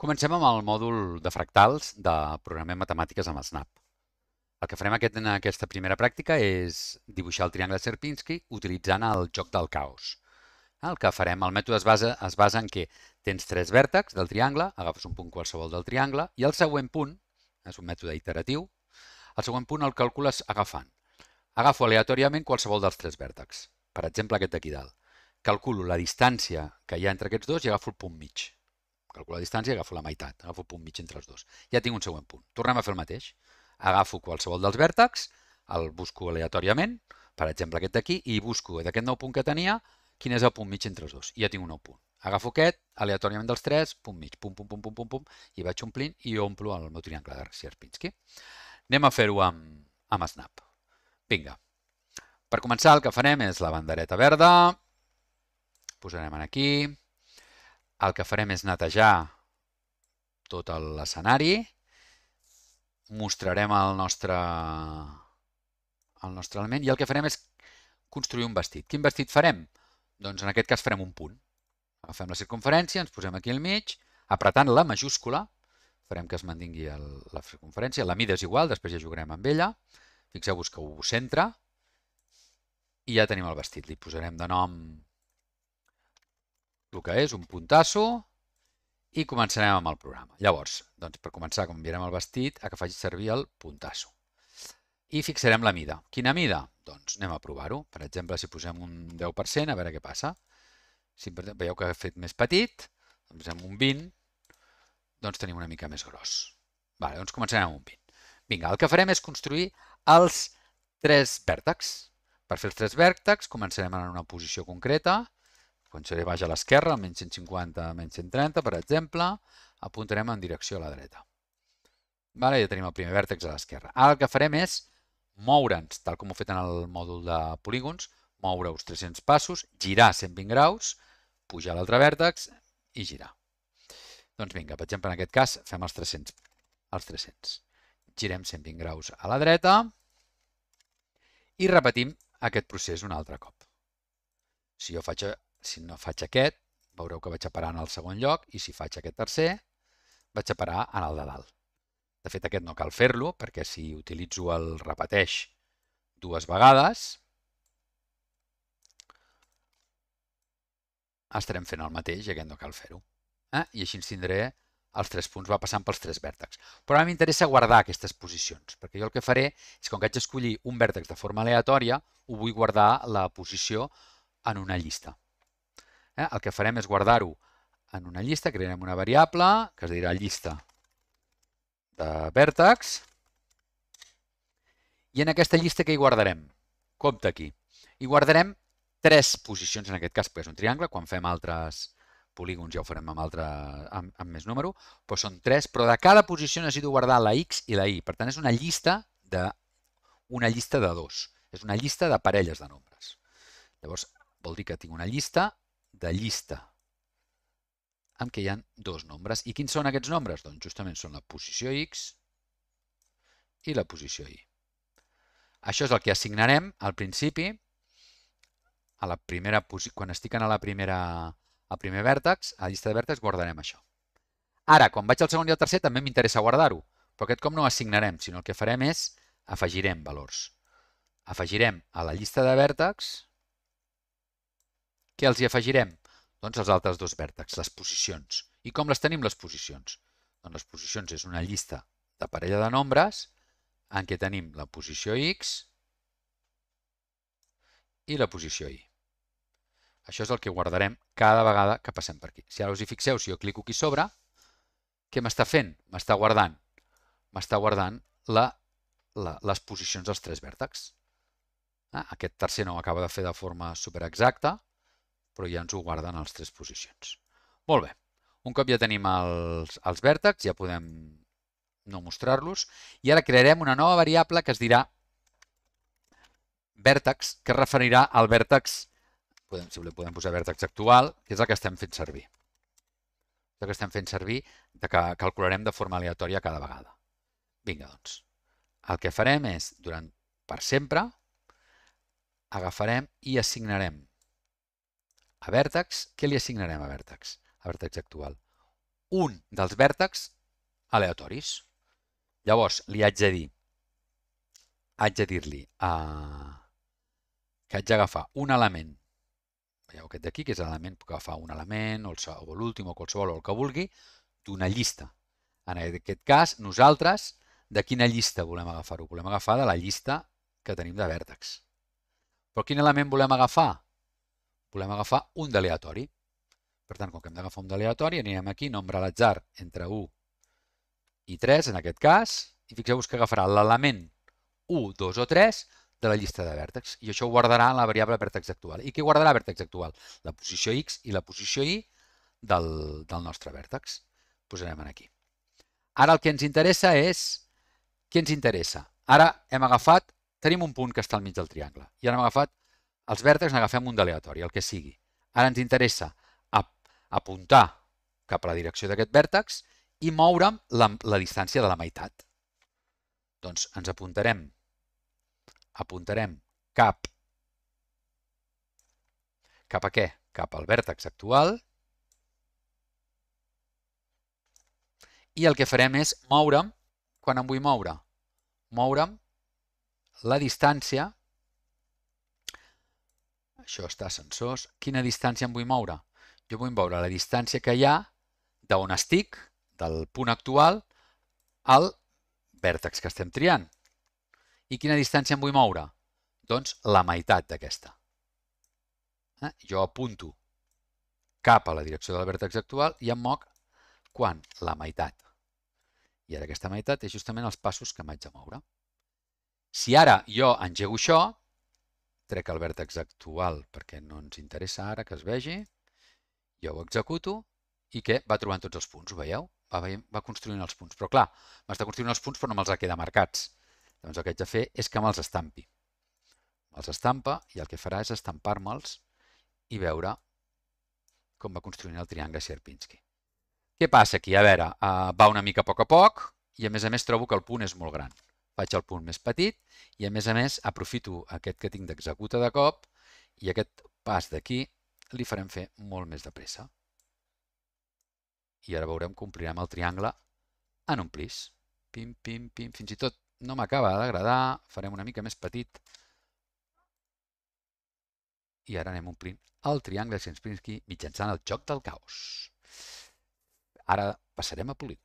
Comencem amb el mòdul de fractals de Programem Matemàtiques amb Snap. El que farem en aquesta primera pràctica és dibuixar el triangle Sierpinski utilitzant el joc del caos. El que farem, el mètode es basa en que tens 3 vèrtexs del triangle, agafes un punt qualsevol del triangle i el següent punt, és un mètode iteratiu, el següent punt el calcules agafant. Agafo aleatòriament qualsevol dels 3 vèrtexs, per exemple aquest d'aquí dalt. Calculo la distància que hi ha entre aquests dos i agafo el punt mig. Calculo la distància i agafo la meitat, agafo el punt mig entre els dos. Ja tinc un següent punt. Tornem a fer el mateix. Agafo qualsevol dels vèrtexs, el busco aleatòriament, per exemple aquest d'aquí, i busco d'aquest nou punt que tenia, quin és el punt mig entre els dos. I ja tinc un nou punt. Agafo aquest, aleatòriament dels 3, punt mig, pum, pum, pum, pum, pum, pum, i vaig omplint i omplo el meu triangle de Sierpinski. Anem a fer-ho amb Snap. Vinga. Per començar, el que farem és la bandereta verda, posarem aquí, el que farem és netejar tot l'escenari, mostrarem el nostre element i el que farem és construir un vestit. Quin vestit farem? Doncs en aquest cas farem un punt. Agafem la circumferència, ens posem aquí al mig, apretant la majúscula, farem que es mantingui la circumferència, la mida és igual, després ja jugarem amb ella, fixeu-vos que ho centra, i ja tenim el vestit. Li posarem de nom el que és, un puntasso, i començarem amb el programa. Llavors, doncs, per començar, canviarem el vestit a que faci servir el puntasso. I fixarem la mida. Quina mida? Doncs anem a provar-ho. Per exemple, si posem un 10%, a veure què passa. Si veieu que ha fet més petit, doncs posem un 20, doncs tenim una mica més gros. Vale, doncs començarem amb un 20. Vinga, el que farem és construir els 3 vèrtexs. Per fer els 3 vèrtexs començarem en una posició concreta. Començaré baix a l'esquerra, menys 150, menys 130, per exemple, apuntarem en direcció a la dreta. Vale, ja tenim el primer vèrtex a l'esquerra. Ara el que farem és moure'ns, tal com ho he fet en el mòdul de polígons, moure-us 300 passos, girar 120 graus, pujar l'altre vèrtex i girar. Doncs vinga, per exemple, en aquest cas fem els 300. Girem 120 graus a la dreta i repetim aquest procés un altre cop. Si no faig aquest, veureu que vaig a parar en el segon lloc i si faig aquest tercer, vaig a parar en el de dalt. De fet, aquest no cal fer-lo perquè si utilitzo el repeteix 2 vegades, estarem fent el mateix i aquest no cal fer-ho. I així ens tindré els 3 punts, va passant pels 3 vèrtexs. Però a mi m'interessa guardar aquestes posicions, perquè jo el que faré és que com que haig d'escollir un vèrtex de forma aleatòria, ho vull guardar la posició en una llista. El que farem és guardar-ho en una llista, crearem una variable que es dirà llista de vèrtex i en aquesta llista què hi guardarem? Compte aquí. Hi guardarem 3 posicions, en aquest cas, perquè és un triangle, quan fem altres polígons ja ho farem amb més número, però són 3, però de cada posició necessito guardar la X i la Y. Per tant, és una llista de 2. És una llista de parelles de nombres. Llavors, vol dir que tinc una llista en què hi ha 2 nombres. I quins són aquests nombres? Doncs justament són la posició X i la posició Y. Això és el que assignarem al principi, quan estic en al primer vèrtex, a la llista de vèrtex guardarem això. Ara, quan vaig al segon i al tercer també m'interessa guardar-ho, però aquest cop no ho assignarem, sinó el que farem és afegirem valors. Afegirem a la llista de vèrtex. Què els hi afegirem? Doncs els altres 2 vèrtexs, les posicions. I com les tenim, les posicions? Doncs les posicions és una llista de parella de nombres en què tenim la posició X i la posició Y. Això és el que guardarem cada vegada que passem per aquí. Si ara us hi fixeu, si jo clico aquí sobre, què m'està fent? M'està guardant les posicions dels 3 vèrtexs. Aquest tercer no ho acaba de fer de forma superexacta, però ja ens ho guarden les 3 posicions. Molt bé. Un cop ja tenim els vèrtexs, ja podem no mostrar-los, i ara crearem una nova variable que es dirà vèrtex, que es referirà al vèrtex, si podem posar vèrtex actual, que és el que estem fent servir. El que estem fent servir, que calcularem de forma aleatòria cada vegada. Vinga, doncs. El que farem és, per sempre, agafarem i assignarem a vèrtex, què li assignarem a vèrtex actual? un dels vèrtexs aleatoris. Llavors, li haig de dir-li que haig d'agafar un element, veieu aquest d'aquí, que és l'element, puc agafar un element, o l'últim, o qualsevol, o el que vulgui, d'una llista. En aquest cas, nosaltres, de quina llista volem agafar-ho? Volem agafar de la llista que tenim de vèrtex. Però quin element volem agafar? Volem agafar un d'aleatori. Per tant, com que hem d'agafar un d'aleatori, anirem aquí, nombre a l'atzar entre 1 i 3, en aquest cas, i fixeu-vos que agafarà l'element 1, 2 o 3 de la llista de vèrtex. I això ho guardarà en la variable vèrtex actual. I què guardarà vèrtex actual? La posició x i la posició y del nostre vèrtex. Posarem aquí. Ara el que ens interessa és... Què ens interessa? Ara hem agafat... Tenim un punt que està al mig del triangle. I ara hem agafat els vèrtexs, n'agafem un d'aleatori, el que sigui. Ara ens interessa apuntar cap a la direcció d'aquest vèrtex i moure'm la distància de la meitat. Doncs ens apuntarem cap a què? Cap al vèrtex actual. I el que farem és moure'm, quan em vull moure? Moure'm la distància, això està a sensors, quina distància em vull moure? Jo vull moure la distància que hi ha d'on estic, del punt actual, al vèrtex que estem triant. I quina distància em vull moure? Doncs la meitat d'aquesta. Jo apunto cap a la direcció del vèrtex actual i em moc quan? La meitat. I ara aquesta meitat és justament els passos que m'haig de moure. Si ara jo engego això, trec el vèrtex actual perquè no ens interessa ara que es vegi, jo ho executo i què? Va trobant tots els punts, ho veieu? Va construint els punts. Però clar, m'està construint els punts però no me'ls ha quedat marcats. Llavors el que haig de fer és que me'ls estampi. Me'ls estampa i el que farà és estampar-me'ls i veure com va construint el triangle Sierpinski. Què passa aquí? A veure, va una mica a poc i a més trobo que el punt és molt gran. Faig el punt més petit i a més aprofito aquest que tinc d'executa de cop i aquest pas d'aquí li farem fer molt més de pressa. I ara veurem que omplirem el triangle en un plis. Pim, pim, pim, fins i tot no m'acaba d'agradar, farem una mica més petit. I ara anem omplint el triangle Sierpinski mitjançant el joc del caos. Ara passarem a polígon.